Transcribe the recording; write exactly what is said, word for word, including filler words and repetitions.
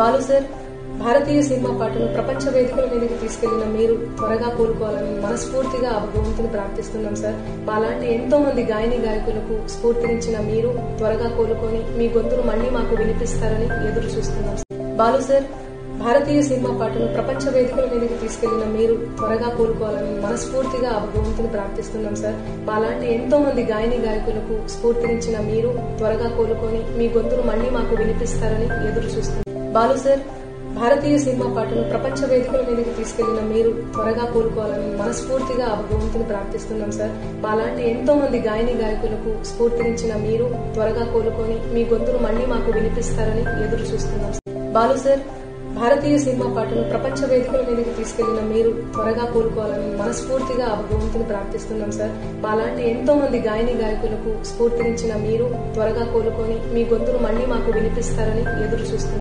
Balu sir, భారతీయ cinema పాటను ప్రపంచ వేదికల మీదకి తీసుకెళ్లిన మీరు త్వరగా కోలుకోవాలని మనస్ఫూర్తిగా ఆ భగవంతుని ప్రార్థిస్తున్నాం సార్. మాలాంటి ఎంతో మంది గాయని గాయకులకు స్ఫూర్తినిచ్చిన మీరు త్వరగా కోలుకొని మీ గొంతును మళ్లీ మాకు వినిపిస్తారని ఎదురు చూస్తున్నాం సార్. బాలు సార్, భారతీయ సినిమా పాటను ప్రపంచ వేదికల మీదకి తీసుకెళ్లిన మీరు త్వరగా కోలుకోవాలని మనస్ఫూర్తిగా ఆ భగవంతుని ప్రార్థిస్తున్నాం సార్. మాలాంటి ఎంతో మంది గాయని గాయకులకు స్ఫూర్తినిచ్చిన మీరు త్వరగా కోలుకొని మీ గొంతును మళ్లీ మాకు వినిపిస్తారని ఎదురు చూస్తున్నాం. బాలు సార్, భారతీయ సినిమా పాటను ప్రపంచ వేదికల మీదకి తీసుకెళ్లిన మీరు త్వరగా కోలుకోవాలని మనస్ఫూర్తిగా ఆ భగవంతుని ప్రార్థిస్తున్నాం సార్. మాలాంటి ఎంతో మంది గాయని గాయకులకు స్ఫూర్తినిచ్చిన మీరు త్వరగా కోలుకొని మీ గొంతును మళ్లీ మాకు వినిపిస్తారని ఎదురు చూస్తున్నాం. బాలు సార్, భారతీయ సినిమా పాటను ప్రపంచ వేదికల మీదకి తీసుకెళ్లిన మీరు త్వరగా కోలుకోవాలని మనస్ఫూర్తిగా ఆ భగవంతుని ప్రార్థిస్తున్నాం సార్. మాలాంటి ఎంతో మంది గాయని గాయకులకు స్ఫూర్తినిచ్చిన మీరు త్వరగా కోలుకొని మీ గొంతును మళ్లీ మాకు వినిపిస్తారని ఎదురు చూస్తున్నాం.